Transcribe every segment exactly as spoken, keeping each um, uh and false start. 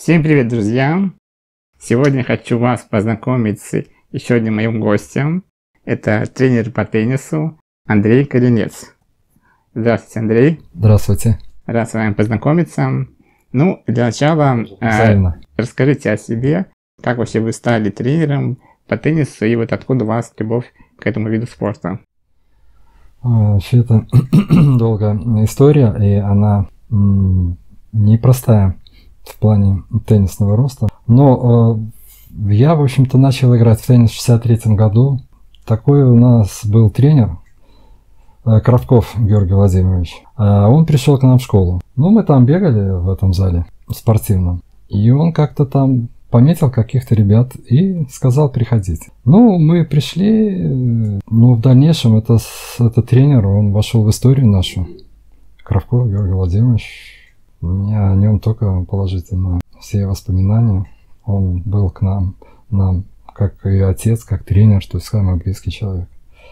Всем привет, друзья! Сегодня хочу вас познакомить с еще одним моим гостем. Это тренер по теннису Андрей Коренец. Здравствуйте, Андрей. Здравствуйте. Рад с вами познакомиться. Ну, для начала э, расскажите о себе, как вообще вы стали тренером по теннису и вот откуда у вас любовь к этому виду спорта. Вообще это долгая история, и она м, непростая в плане теннисного роста. Но э, я, в общем-то, начал играть в теннис в шестьдесят третьем году. Такой у нас был тренер, э, Кравков Георгий Владимирович. Э, он пришел к нам в школу. Ну, мы там бегали в этом зале спортивном. И он как-то там пометил каких-то ребят и сказал приходить. Ну, мы пришли, ну, в дальнейшем это, этот тренер, он вошел в историю нашу. Кравков Георгий Владимирович. У меня о нем только положительно все воспоминания. Он был к нам, нам как и отец, как тренер, то есть самый близкий человек.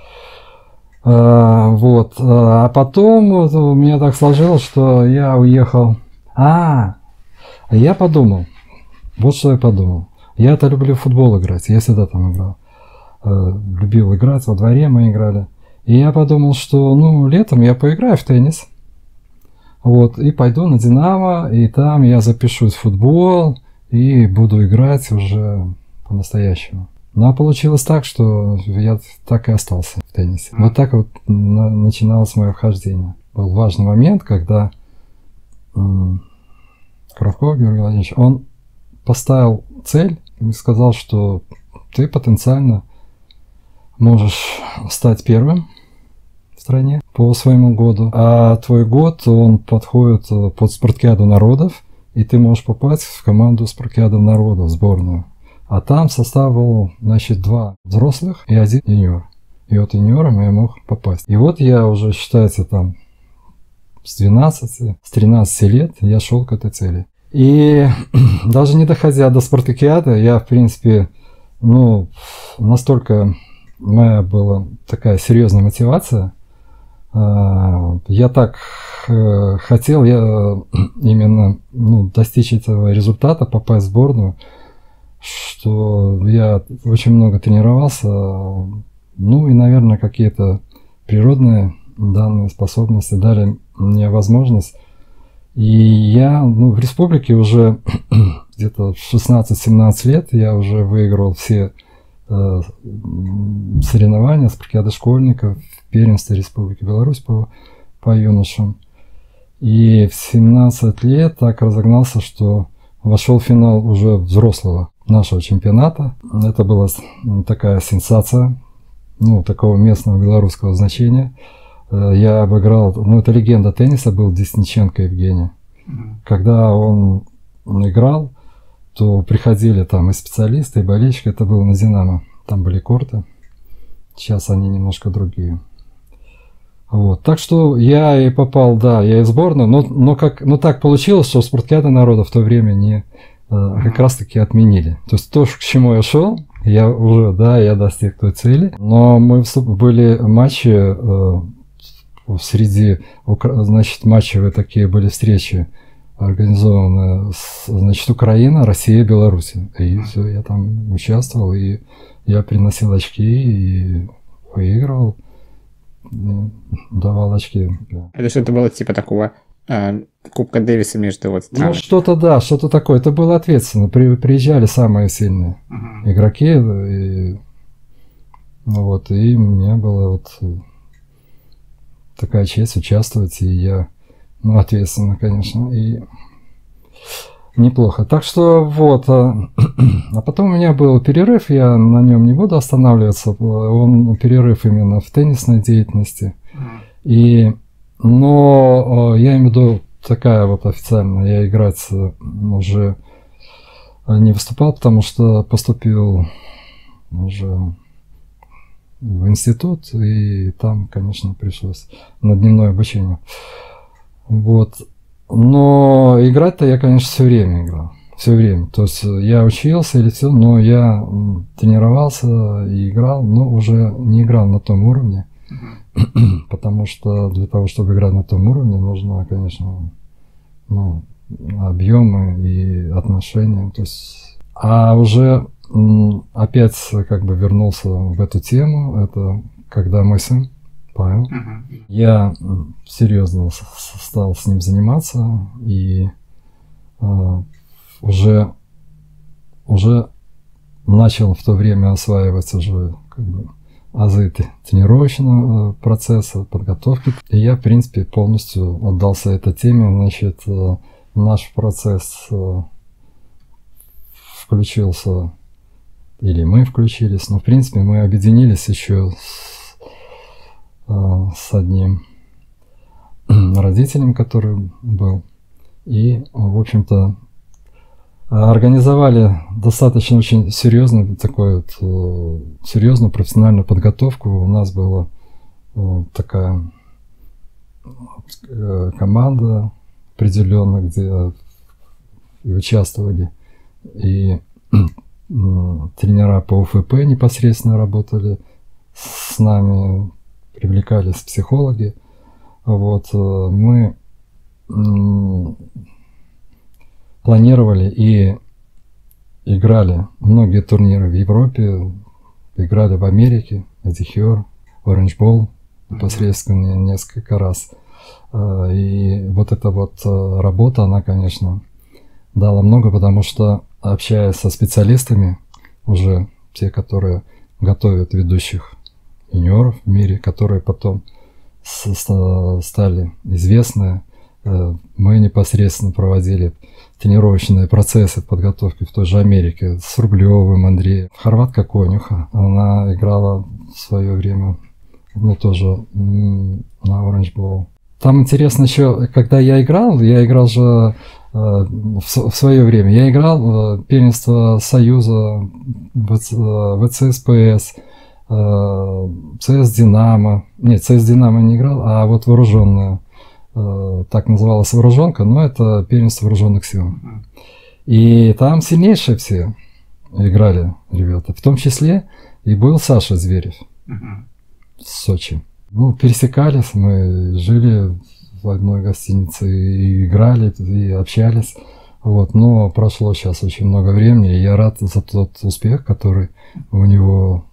А, вот. А потом вот, у меня так сложилось, что я уехал. А, я подумал. Вот что я подумал. Я-то люблю в футбол играть. Я всегда там играл. Любил играть, во дворе мы играли. И я подумал, что ну летом я поиграю в теннис. Вот, и пойду на Динамо, и там я запишусь в футбол, и буду играть уже по-настоящему. Ну, а получилось так, что я так и остался в теннисе. Вот так вот на- начиналось мое вхождение. Был важный момент, когда м- Кравков Георгий Владимирович, он поставил цель и сказал, что ты потенциально можешь стать первым в стране по своему году, а твой год, он подходит под Спартакиаду народов, и ты можешь попасть в команду Спартакиады народов, сборную. А там состав был, значит, два взрослых и один юниор. И вот юниором я мог попасть. И вот я уже, считается, там с двенадцати, с тринадцати лет я шел к этой цели. И даже не доходя до Спартакиады, я, в принципе, ну, настолько моя была такая серьезная мотивация. Я так хотел я именно ну, достичь этого результата, попасть в сборную, что я очень много тренировался. Ну и, наверное, какие-то природные данные способности дали мне возможность. И я ну, в республике уже где-то в шестнадцать-семнадцать лет я уже выиграл все э, соревнования спартакиады школьников, первенстве Республики Беларусь по, по юношам. И в семнадцать лет так разогнался, что вошел в финал уже взрослого нашего чемпионата. Это была такая сенсация, ну, такого местного белорусского значения. Я обыграл, ну, это легенда тенниса был, Десниченко Евгений. Когда он играл, то приходили там и специалисты, и болельщики. Это было на Динамо. Там были корты. Сейчас они немножко другие. Вот. Так что я и попал, да, я и в сборную, но, но, как, но так получилось, что Спартакиада народа в то время не, как раз таки отменили. То есть то, к чему я шел, я уже, да, я достиг той цели. Но мы были матчи, э, среди, значит, матчевые такие были встречи, организованы, значит, Украина, Россия, Беларусь. И все, я там участвовал, и я приносил очки, и выигрывал. Давал очки. Да. Это что-то было типа такого э, Кубка Дэвиса между вот странами? Ну, что-то, да, что-то такое. Это было ответственно. При, приезжали самые сильные uh-huh. игроки. И, ну, вот, и мне было вот такая честь участвовать. И я, ну, ответственно, конечно. И неплохо. Так что вот. А, а потом у меня был перерыв, я на нем не буду останавливаться. Он перерыв именно в теннисной деятельности. И, но я имею в виду такая вот официально, я играть уже не выступал, потому что поступил уже в институт, и там, конечно, пришлось на дневное обучение. Вот. Но играть-то я, конечно, все время играл. Все время. То есть я учился или все, но я тренировался и играл, но уже не играл на том уровне. Потому что для того, чтобы играть на том уровне, нужно, конечно, ну, объемы и отношения. То есть, а уже опять как бы вернулся в эту тему. Это когда мой сын Павел. Uh-huh. Я серьезно стал с ним заниматься и э, уже уже начал в то время осваивать уже как бы азы тренировочного процесса, подготовки. И я, в принципе, полностью отдался этой теме. Значит, наш процесс включился, или мы включились, но, в принципе, мы объединились еще с, с одним родителем, который был. И, в общем-то, организовали достаточно очень серьезную такую вот, серьезную профессиональную подготовку. У нас была такая команда определенная, где участвовали и тренера по У Эф Пэ непосредственно работали с нами, привлекались психологи. Вот, мы планировали и играли многие турниры в Европе, играли в Америке, Эдихиор, Orange Bowl непосредственно несколько раз. И вот эта вот работа, она, конечно, дала много, потому что, общаясь со специалистами, уже те, которые готовят ведущих юниоров в мире, которые потом стали известны, мы непосредственно проводили тренировочные процессы подготовки в той же Америке с Рублевым Андреем. Хорватка Конюха, она играла в свое время, ну, тоже на Orange Bowl. Там интересно еще, когда я играл, я играл же э, в, в свое время, я играл э, первенство Союза, вэ цэ эс пэ эс, э, цэ эс Динамо, нет, цэ эс Динамо не играл, а вот вооруженная. Так называлась вооруженка, но это первенство вооруженных сил. И там сильнейшие все играли ребята, в том числе и был Саша Зверев uh-huh. с Сочи. Ну, пересекались, мы жили в одной гостинице и играли, и общались. Вот, но прошло сейчас очень много времени, и я рад за тот успех, который у него,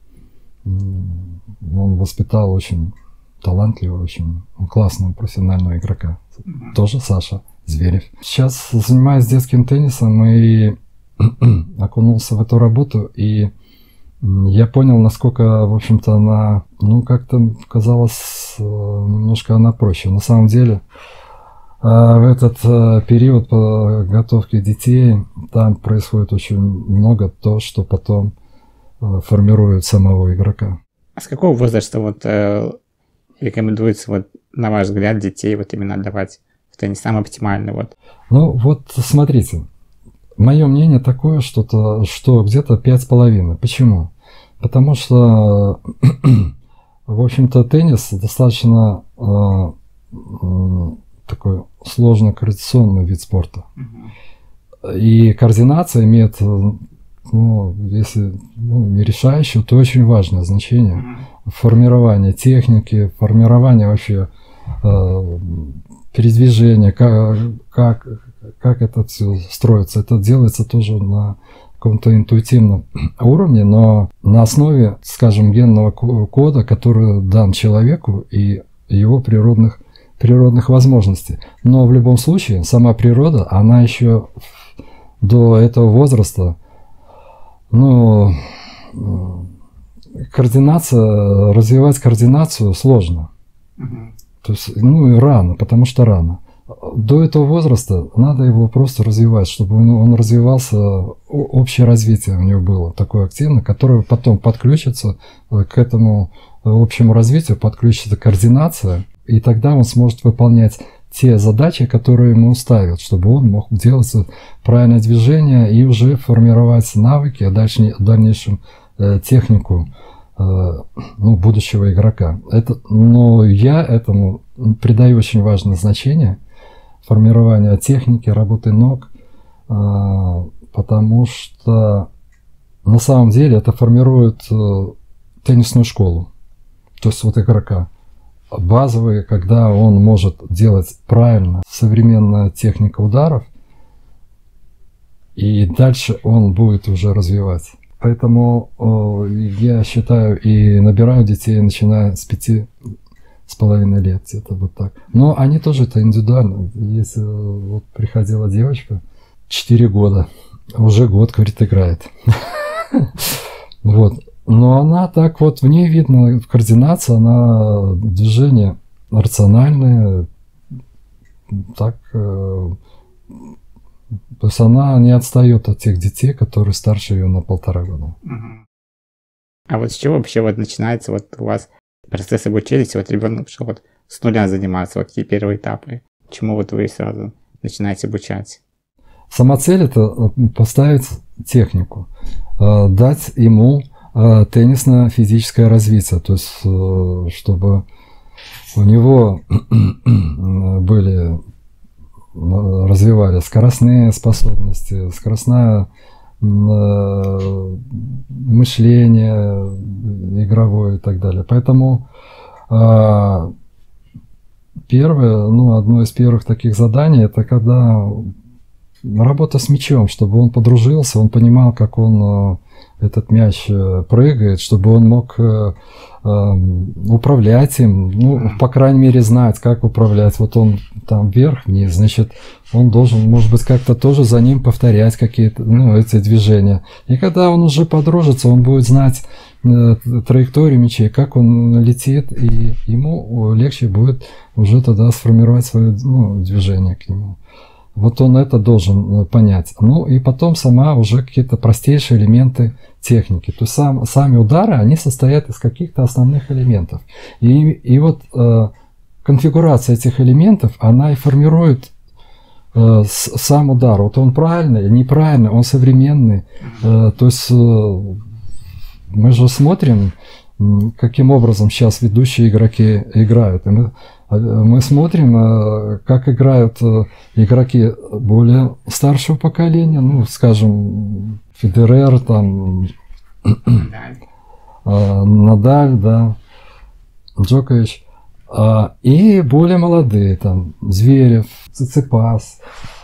он воспитал очень талантливого, очень классного профессионального игрока. Mm-hmm. Тоже Саша Зверев. Сейчас занимаюсь детским теннисом и окунулся в эту работу, и я понял, насколько, в общем-то, она, ну, как-то казалось, немножко она проще. На самом деле, в этот период подготовки детей там происходит очень много то, что потом формирует самого игрока. А с какого возраста вот рекомендуется, вот, на ваш взгляд, детей вот именно отдавать в теннис самый оптимальный? Вот? Ну, вот смотрите, мое мнение такое, что, что где-то пять с половиной. Почему? Потому что, в общем-то, теннис достаточно э, э, такой сложный координационный вид спорта. Uh-huh. И координация имеет, ну, если ну, не решающее, то очень важное значение. Uh-huh. Формирование техники, формирование вообще э, передвижения, как, как, как это все строится. Это делается тоже на каком-то интуитивном уровне, но на основе, скажем, генного кода, который дан человеку и его природных, природных возможностей. Но в любом случае, сама природа, она еще до этого возраста, ну... координация, развивать координацию сложно. Uh-huh. То есть, ну и рано, потому что рано. До этого возраста надо его просто развивать, чтобы он, он развивался, общее развитие у него было такое активное, которое потом подключится к этому общему развитию, подключится координация, и тогда он сможет выполнять те задачи, которые ему ставят, чтобы он мог делать правильное движение и уже формировать навыки, а дальше, в дальнейшем э, технику ну, будущего игрока. Это, но я этому придаю очень важное значение, формирование техники, работы ног, потому что на самом деле это формирует теннисную школу, то есть вот игрока. базовые, когда он может делать правильно современная техника ударов, и дальше он будет уже развивать. Поэтому э, я считаю и набираю детей, начиная с пяти с половиной лет, где-то вот так. Но они тоже это индивидуально. Если вот приходила девочка, четыре года, уже год, говорит, играет. Вот. Но она так вот, в ней видно координация, она движение рациональное, так, э, то есть она не отстает от тех детей, которые старше ее на полтора года. А вот с чего вообще вот начинается вот у вас процесс обучения, вот ребенок пришел вот с нуля заниматься, вот какие первые этапы, чему вот вы сразу начинаете обучать? Сама цель это поставить технику, э, дать ему теннисно-физическое развитие, то есть чтобы у него были, развивали скоростные способности, скоростное мышление игровое и так далее. Поэтому первое, ну, одно из первых таких заданий, это когда работа с мячом, чтобы он подружился, он понимал, как он этот мяч прыгает, чтобы он мог э, э, управлять им, ну, по крайней мере, знать, как управлять. Вот он там вверх-вниз, значит, он должен, может быть, как-то тоже за ним повторять какие-то, ну, эти движения. И когда он уже подружится, он будет знать э, траекторию мячей, как он летит, и ему легче будет уже тогда сформировать свое, ну, движение к нему. Вот он это должен понять. Ну и потом сама уже какие-то простейшие элементы техники. То есть сам, сами удары, они состоят из каких-то основных элементов. И, и вот э, конфигурация этих элементов, она и формирует э, с, сам удар. Вот он правильный, неправильный, он современный. Э, то есть э, мы же смотрим, каким образом сейчас ведущие игроки играют. И мы, мы смотрим, как играют игроки более старшего поколения, ну, скажем, Федерер, там, Надаль, да, Джокович, и более молодые, там, Зверев, Циципас,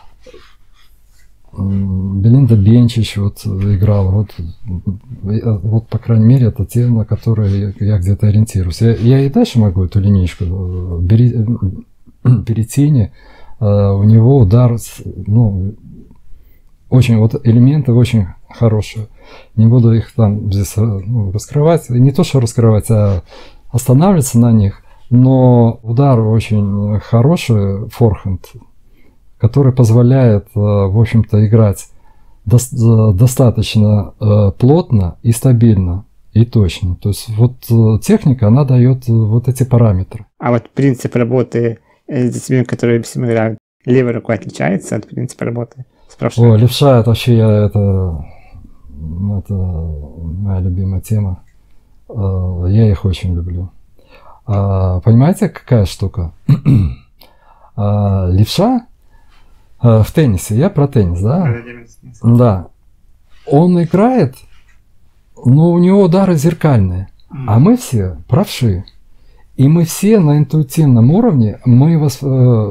Белинда Бенчич вот играл, вот, вот по крайней мере это те, на которые я, я где-то ориентируюсь. Я, я и дальше могу эту линейку Береттини, у него удар, ну, очень, вот элементы очень хорошие. Не буду их там здесь, ну, раскрывать, не то что раскрывать, а останавливаться на них, но удар очень хороший, форхенд, который позволяет, в общем-то, играть до- достаточно плотно и стабильно, и точно. То есть вот техника, она дает вот эти параметры. А вот принцип работы с детьми, которые всем играют, левой рукой отличается от принципа работы с правшой? О, левша, это вообще я, это, это моя любимая тема. Я их очень люблю. Понимаете, какая штука? Левша в теннисе, я про теннис, да? Да. Он играет, но у него удары зеркальные, а мы все правши. И мы все на интуитивном уровне, мы, вос,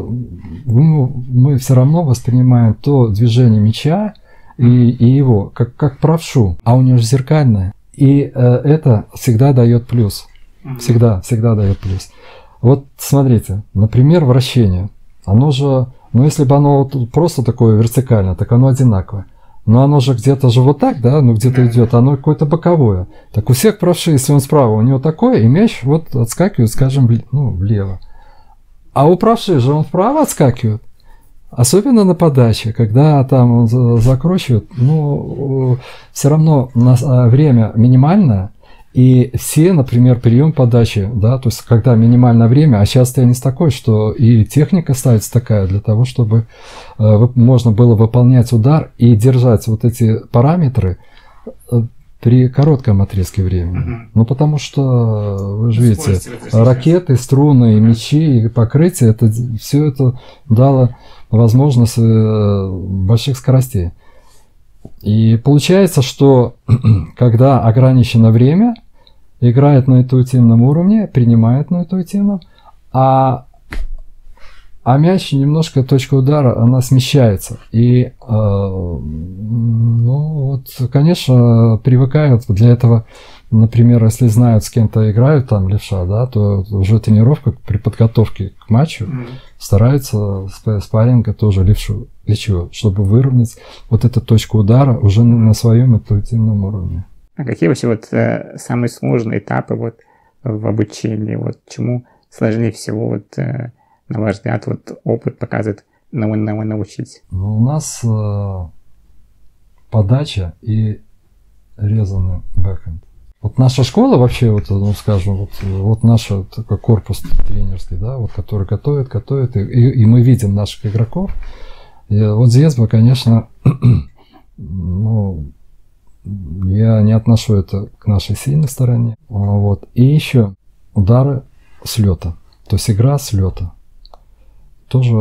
мы все равно воспринимаем то движение мяча и, и его как, как правшу, а у него же зеркальное. И это всегда дает плюс. Всегда, всегда дает плюс. Вот смотрите, например, вращение. Оно же... Ну, если бы оно просто такое вертикальное, так оно одинаковое. Но оно же где-то же вот так, да, ну где-то идет, оно какое-то боковое. Так у всех правши, если он справа, у него такое, и мяч вот отскакивает, скажем, ну, влево. А у правши же он вправо отскакивает. Особенно на подаче, когда там он закручивает, ну, все равно время минимальное. И все, например, прием подачи, да, то есть когда минимальное время, а сейчас теннис такой, что и техника ставится такая для того, чтобы э, можно было выполнять удар и держать вот эти параметры э, при коротком отрезке времени. Uh-huh. Ну, потому что, вы же видите, ракеты, струны, мячи, и покрытие, это, все это дало возможность э, больших скоростей. И получается, что когда ограничено время, играет на интуитивном уровне, принимает на интуитивном, А, а мяч немножко, точка удара, она смещается. И, э, ну, вот, конечно, привыкают для этого. Например, если знают, с кем-то играют, там, левша, да, то уже тренировка при подготовке к матчу mm-hmm. стараются спарринга тоже левшу, для чего? Чтобы выровнять вот эту точку удара уже на, на своем интуитивном уровне. А какие вообще вот э, самые сложные этапы вот в обучении? Вот чему сложнее всего, вот, э, на ваш взгляд, вот опыт показывает на, на, научить? Ну, у нас э, подача и резанный бэкхенд. Вот наша школа вообще, вот, ну, скажем, вот, вот наш такой корпус тренерский, да, вот, который готовит, готовит, и, и мы видим наших игроков. И вот здесь бы, конечно, ну, я не отношу это к нашей сильной стороне. Вот. И еще удары с лета, то есть игра с лета. Тоже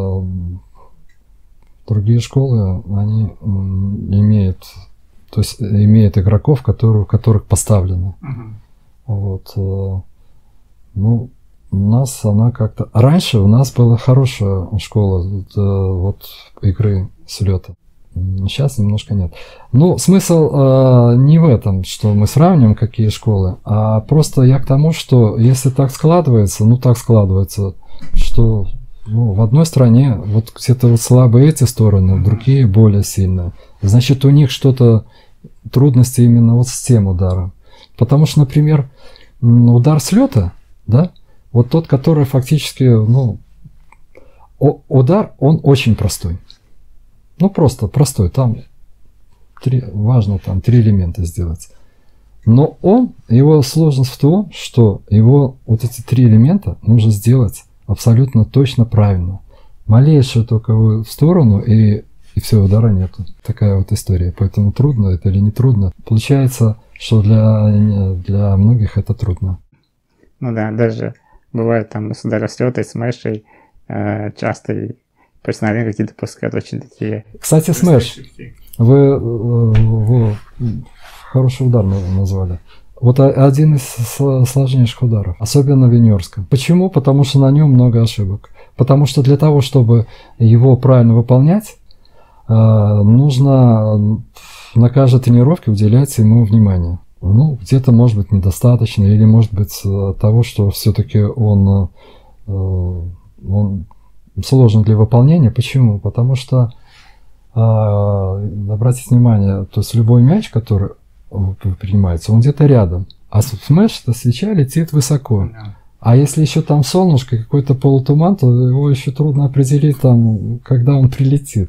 другие школы, они имеют... То есть имеет игроков, которые, которых поставлено. Uh-huh. Вот. Ну, у нас она как-то... Раньше у нас была хорошая школа вот, игры с лета. Сейчас немножко нет. Ну, смысл э, не в этом, что мы сравниваем какие школы, а просто я к тому, что если так складывается, ну так складывается, что ну, в одной стране вот где-то вот слабые эти стороны, другие более сильные. Значит, у них что-то трудности именно вот с тем ударом. Потому что, например, удар с лета, да, вот тот, который фактически, ну, удар, он очень простой. Ну, просто простой. Там три, важно там три элемента сделать. Но он, его сложность в том, что его вот эти три элемента нужно сделать абсолютно точно правильно. Малейшую только в сторону, и И все, удара нету. Такая вот история. Поэтому трудно это или не трудно. Получается, что для, для многих это трудно. Ну да, даже бывает там с удара с лёта и смешей э, часто и профессиональные какие-то допускают очень такие... Кстати, смеш. Вы, вы хороший удар назвали. Вот один из сложнейших ударов. Особенно в юниорском. Почему? Потому что на нем много ошибок. Потому что для того, чтобы его правильно выполнять, нужно на каждой тренировке уделять ему внимание. Ну, где-то, может быть, недостаточно, или, может быть, того, что все-таки он, он сложен для выполнения. Почему? Потому что, обратите внимание, то есть любой мяч, который принимается, он где-то рядом, а смеш, эта свеча летит высоко. А если еще там солнышко, какой-то полутуман, то его еще трудно определить, там, когда он прилетит.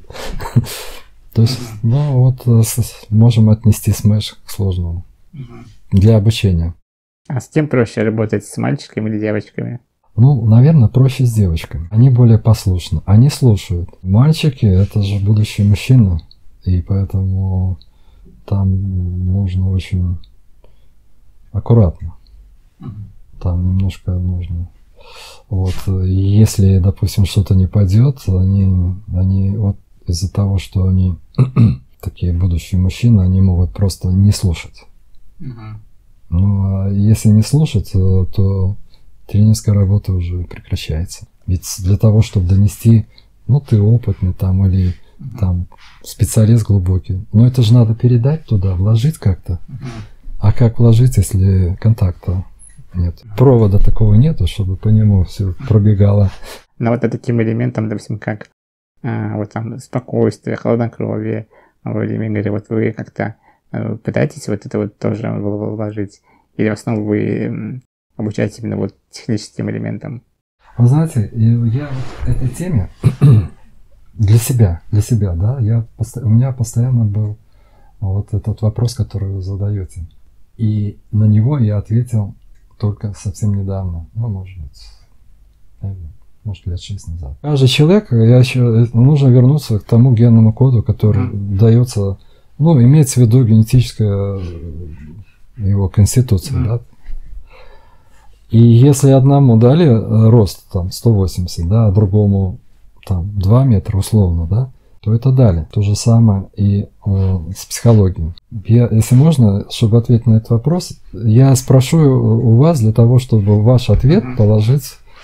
То есть, ну вот, можем отнести смеш к сложному для обучения. А с кем проще работать, с мальчиками или девочками? Ну, наверное, проще с девочками. Они более послушны, они слушают. Мальчики – это же будущий мужчина, и поэтому там нужно очень аккуратно. Там немножко нужно. Вот, если, допустим, что-то не пойдет, они, они вот из-за того, что они такие будущие мужчины, они могут просто не слушать. Uh-huh. Ну, а если не слушать, то, то тренерская работа уже прекращается. Ведь для того, чтобы донести, ну, ты опытный там или uh-huh. там специалист глубокий, но это же надо передать туда, вложить как-то. Uh-huh. А как вложить, если контакта нет? Провода такого нету, чтобы по нему все пробегало. Но вот таким элементом, допустим, как а, вот там спокойствие, хладнокровие, Владимир говорит, вот вы как-то а, пытаетесь вот это вот тоже вложить? Или в основном вы обучаете именно вот техническим элементам? Вы знаете, я вот этой теме для себя, для себя, да, я, у меня постоянно был вот этот вопрос, который вы задаете. И на него я ответил только совсем недавно, ну, может быть, может, лет шесть назад. Каждый человек, я еще, нужно вернуться к тому генному коду, который mm. дается, ну, имеется в виду генетическая его конституция, mm. да. И если одному дали рост там сто восемьдесят, да, а другому там два метра условно, да, то это дали. То же самое и э, с психологией. Я, если можно, чтобы ответить на этот вопрос, я спрошу у вас для того, чтобы ваш ответ положить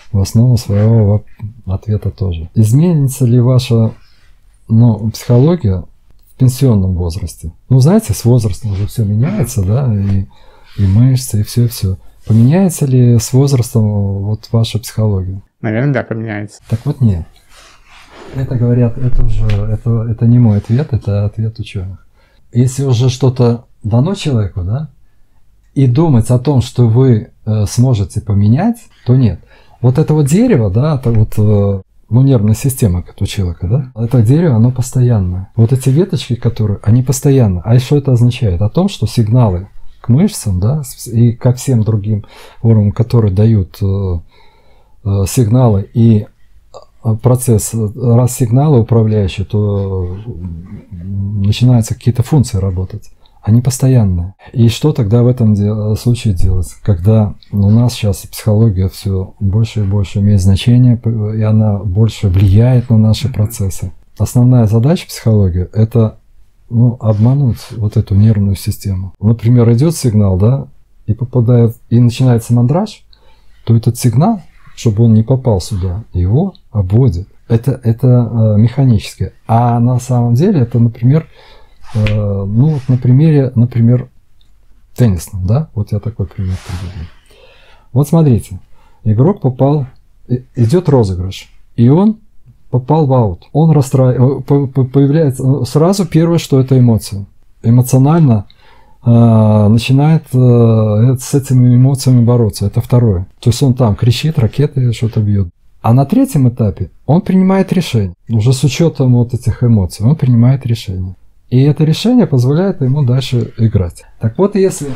в основу своего ответа тоже. Изменится ли ваша ну, психология в пенсионном возрасте? Ну, знаете, с возрастом уже все меняется, да, и, и мышцы, и все, и все. Поменяется ли с возрастом вот ваша психология? Наверное, да, поменяется. Так вот нет. Это говорят, это уже, это, это не мой ответ, это ответ ученых. Если уже что-то дано человеку, да, и думать о том, что вы э, сможете поменять, то нет. Вот это вот дерево, да, это вот, э, ну, нервная система как у человека, да, это дерево, оно постоянное. Вот эти веточки, которые, они постоянно. А что это означает? О том, что сигналы к мышцам, да, и ко всем другим органам, которые дают э, э, сигналы и процесс, раз сигналы управляющие, то начинаются какие-то функции работать. Они постоянные. И что тогда в этом де- случае делать? Когда у нас сейчас психология все больше и больше имеет значение, и она больше влияет на наши процессы. Основная задача психологии – это ну, обмануть вот эту нервную систему. Например, идет сигнал, да, и попадает, и начинается мандраж, то этот сигнал, чтобы он не попал сюда, его обводит. Это, это э, механически. А на самом деле это, например, э, ну, вот на примере, например, теннисном, да? Вот я такой пример приведу. Вот смотрите, игрок попал, идет розыгрыш, и он попал в аут. Он расстраивается, появляется, сразу первое, что это эмоции. Эмоционально начинает э, с этими эмоциями бороться. Это второе. То есть он там кричит, ракеты что-то бьет. А на третьем этапе он принимает решение. Уже с учетом вот этих эмоций он принимает решение. И это решение позволяет ему дальше играть. Так вот, если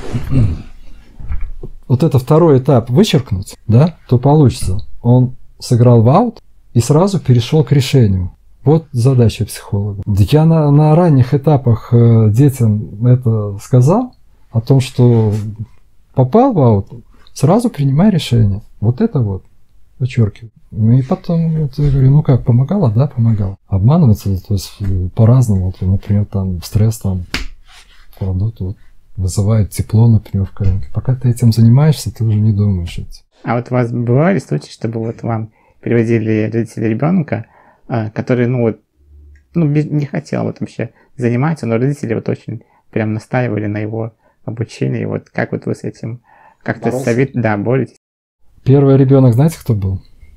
вот это второй этап вычеркнуть, да, то получится. Он сыграл в аут и сразу перешел к решению. Вот задача психолога. Я на, на ранних этапах э, детям это сказал, о том, что попал в аут, сразу принимай решение. Вот это вот, вычеркиваю. И потом, вот, я говорю, ну как, помогало? Да, помогало. Обманываться, то есть по-разному. Вот, например, там стресс там кладут, вот, вызывает тепло, например, в коленке. Пока ты этим занимаешься, ты уже не думаешь этим. А вот у вас бывали случаи, чтобы вот вам приводили родители ребенка, который, ну вот, ну, не хотел вот вообще заниматься, но родители вот очень прям настаивали на его обучении. Вот как вот вы с этим как-то совет, да, боретесь? Первый ребенок, знаете, кто был?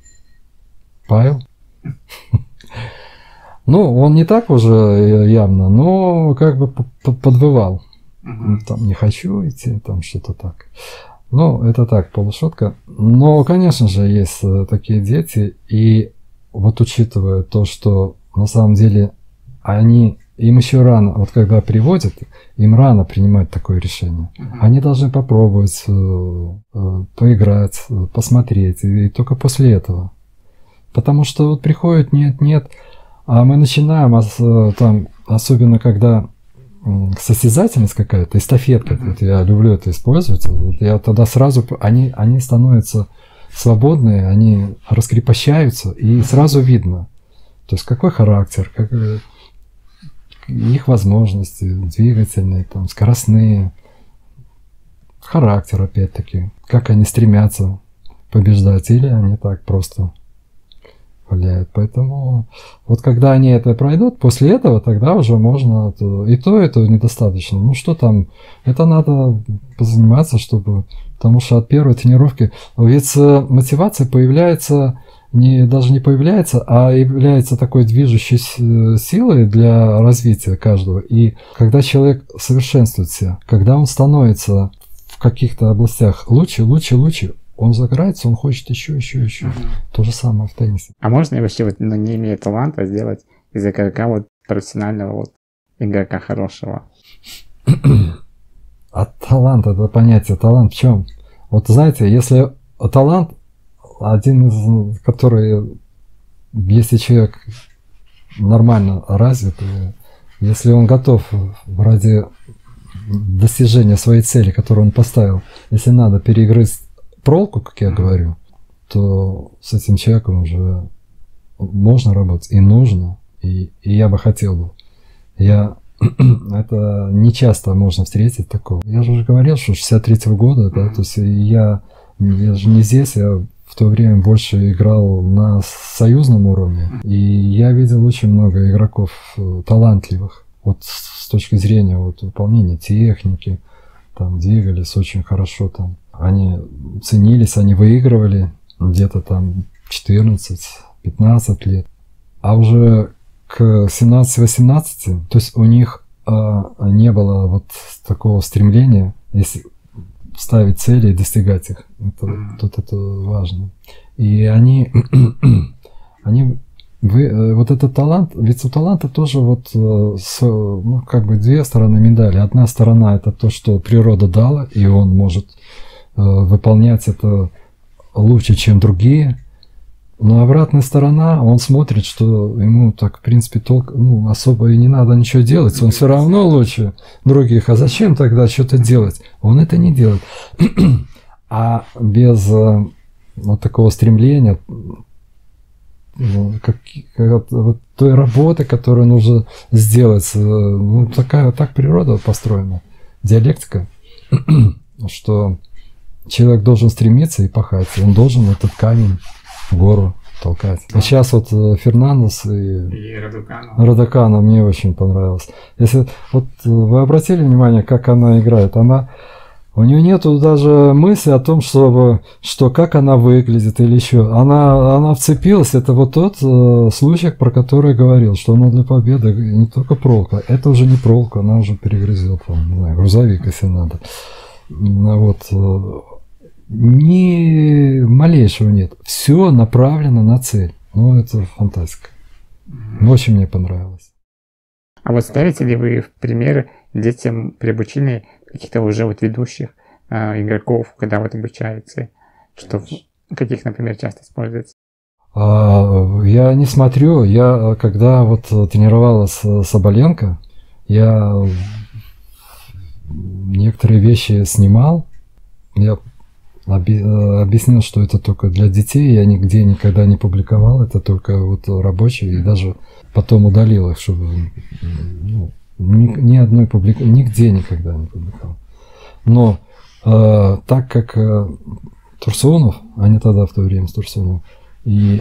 Павел. Ну, он не так уже явно, но как бы подвывал. Там не хочу идти, там что-то так. Ну, это так, полушутка. Но, конечно же, есть такие дети, и вот учитывая то, что на самом деле они, им еще рано, вот когда приводят, им рано принимать такое решение. Uh-huh. Они должны попробовать, поиграть, посмотреть, и только после этого. Потому что вот приходят, нет, нет, а мы начинаем, там, особенно когда состязательность какая-то, эстафетка, uh-huh. вот я люблю это использовать, вот я тогда сразу, они, они становятся свободные, они раскрепощаются, и сразу видно, то есть какой характер, как, их возможности двигательные, там, скоростные, характер опять-таки, как они стремятся побеждать, или они так просто валяют. Поэтому вот когда они это пройдут, после этого тогда уже можно, и то, и то недостаточно. Ну что там, это надо позаниматься, чтобы... Потому что от первой тренировки ведь мотивация появляется, не, даже не появляется, а является такой движущей силой для развития каждого. И когда человек совершенствуется, когда он становится в каких-то областях лучше, лучше, лучше, он загорается, он хочет еще, еще, еще. Mm-hmm. То же самое в теннисе. А можно вообще, вот, ну, не имея таланта, сделать из игрока вот профессионального вот игрока хорошего? А талант, это понятие, талант в чем? Вот знаете, если талант, один из, который, если человек нормально развит, если он готов ради достижения своей цели, которую он поставил, если надо перегрызть проволоку, как я говорю, то с этим человеком уже можно работать и нужно, и, и я бы хотел бы. Я это не часто можно встретить такого. Я же уже говорил, что шестьдесят третьего года, да, то есть я Я же не здесь, я в то время больше играл на союзном уровне. И я видел очень много игроков талантливых. Вот с точки зрения вот, выполнения техники, там двигались очень хорошо. Там. Они ценились, они выигрывали где-то там четырнадцать-пятнадцать лет. А уже к семнадцати-восемнадцати, то есть у них а, не было вот такого стремления, если ставить цели и достигать их. Это, mm. Тут это важно. И они, они вы, вот этот талант, ведь у таланта тоже вот с, ну, как бы две стороны медали. Одна сторона это то, что природа дала, и он может э, выполнять это лучше, чем другие. Но обратная сторона, он смотрит, что ему так, в принципе, толк, ну, особо и не надо ничего делать, он все равно лучше других. А зачем тогда что-то делать? Он это не делает. А без вот такого стремления, как, как, вот той работы, которую нужно сделать, ну, такая, так природа построена, диалектика, что человек должен стремиться и пахать, он должен этот камень в гору толкать. А сейчас вот Фернандес и, и Радукано. Радукано мне очень понравилось. Если вот вы обратили внимание, как она играет, она у нее нету даже мысли о том, чтобы, что как она выглядит или еще. Она, она вцепилась. Это вот тот э, случай, про который я говорил, что она для победы не только проволока. Это уже не проволока, она уже перегрызет, там, не знаю, грузовик, если надо. Вот. Ни малейшего нет. Все направлено на цель. Ну, это фантастика. Очень мне понравилось. А вот ставите ли вы в пример детям при обучении каких-то уже вот ведущих э, игроков, когда вот обучаете? Что, каких, например, часто используете? А, я не смотрю. Я, когда вот тренировалась Соболенко, я некоторые вещи снимал. Я объяснил, что это только для детей, я нигде никогда не публиковал, это только вот рабочие, и даже потом удалил их, чтобы ну, ни, ни одной публикации, нигде никогда не публиковал. Но э, так как э, Турсунов, а не тогда в то время с Турсуновым, и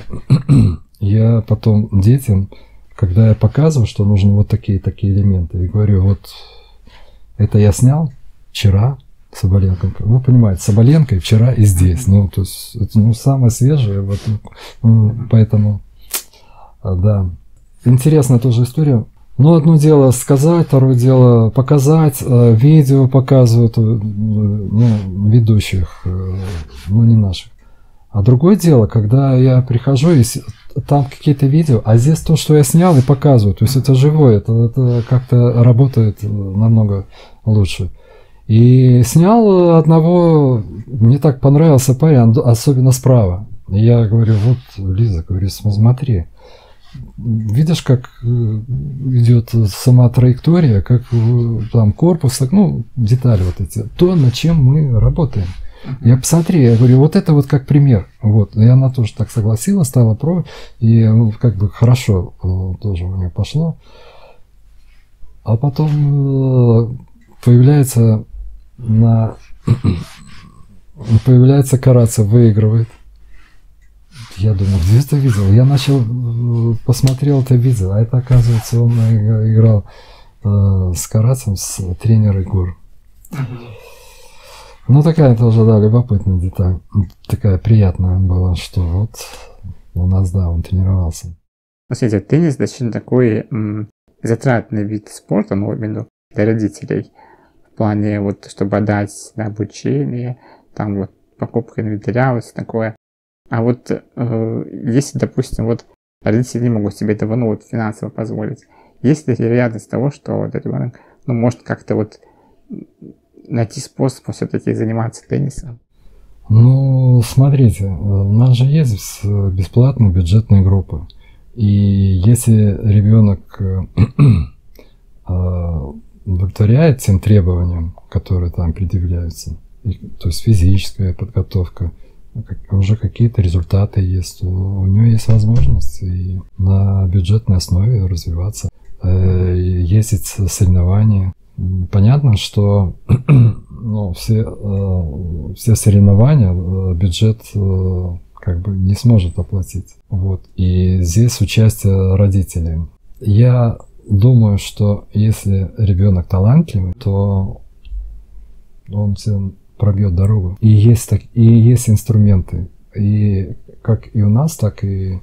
я потом детям, когда я показываю, что нужны вот такие-такие элементы, и говорю, вот это я снял вчера, Соболенко. Вы понимаете, Соболенко и вчера и здесь. Ну, то есть, это ну, самое свежее. Вот, ну, поэтому, да. Интересная тоже история. Ну, одно дело сказать, второе дело показать. Видео показывают ну, ведущих, ну, не наших. А другое дело, когда я прихожу, и там какие-то видео, а здесь то, что я снял и показываю. То есть, это живое, это, это как-то работает намного лучше. И снял одного, мне так понравился парень, особенно справа. И я говорю, вот, Лиза, говорю, смотри, видишь, как идет сама траектория, как там корпус, ну, детали вот эти, то, над чем мы работаем. Я посмотри, я говорю, вот это вот как пример. Вот. И она тоже так согласилась, стала пробовать, и ну, как бы хорошо тоже у нее пошло. А потом появляется на появляется Карацев, выигрывает. Я думаю, где это видел? Я начал, посмотрел это видео, а это, оказывается, он играл э, с Карацевым, с тренером Егор. Ну, такая тоже, да, любопытная деталь. Такая приятная была, что вот у нас, да, он тренировался. Смотрите, теннис достаточно такой м, затратный вид спорта, ну, именно для родителей. В плане, вот, чтобы отдать на обучение, там вот покупка инвентаря, вот такое. А вот э, если, допустим, вот родители не могут себе этого, ну, вот, финансово позволить, есть ли вероятность того, что вот ребенок, ну, может как-то вот найти способ все-таки заниматься теннисом? Ну, смотрите, у нас же есть бесплатные бюджетные группы. И если ребенок удовлетворяет тем требованиям, которые там предъявляются, то есть физическая подготовка, уже какие-то результаты есть, у него есть возможность и на бюджетной основе развиваться, ездить в соревнования. Понятно, что ну, все, э, все соревнования э, бюджет э, как бы не сможет оплатить. Вот. И здесь участие родителей. Я думаю, что если ребенок талантливый, то он тебе пробьет дорогу. И есть, так, и есть инструменты. И как и у нас, так и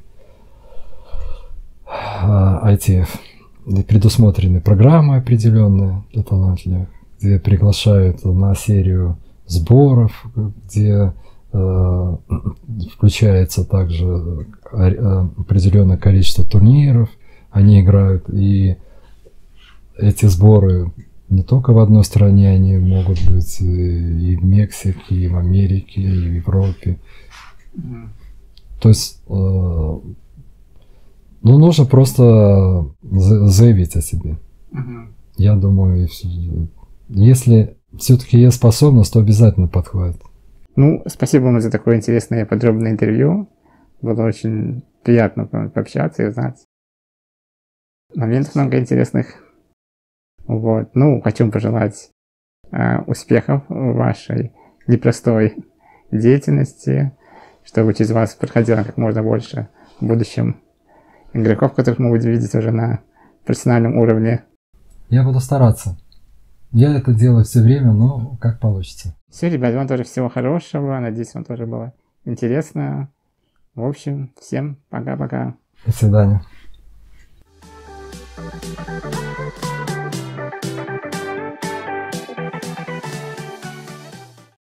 ай ти эф. И предусмотрены программы определенные для талантливых, где приглашают на серию сборов, где э, включается также определенное количество турниров, они играют, и эти сборы не только в одной стране, они могут быть и в Мексике, и в Америке, и в Европе. Mm-hmm. То есть, э, ну, нужно просто заявить о себе. Mm-hmm. Я думаю, если все-таки есть способность, то обязательно подхватит. Ну, спасибо вам за такое интересное и подробное интервью. Было очень приятно пообщаться и узнать. Моментов много интересных. Вот. Ну, хочу пожелать э, успехов в вашей непростой деятельности, чтобы через вас проходило как можно больше в будущем игроков, которых мы будем видеть уже на профессиональном уровне. Я буду стараться. Я это делаю все время, но как получится. Все, ребят, вам тоже всего хорошего. Надеюсь, вам тоже было интересно. В общем, всем пока-пока. До свидания. Thank you.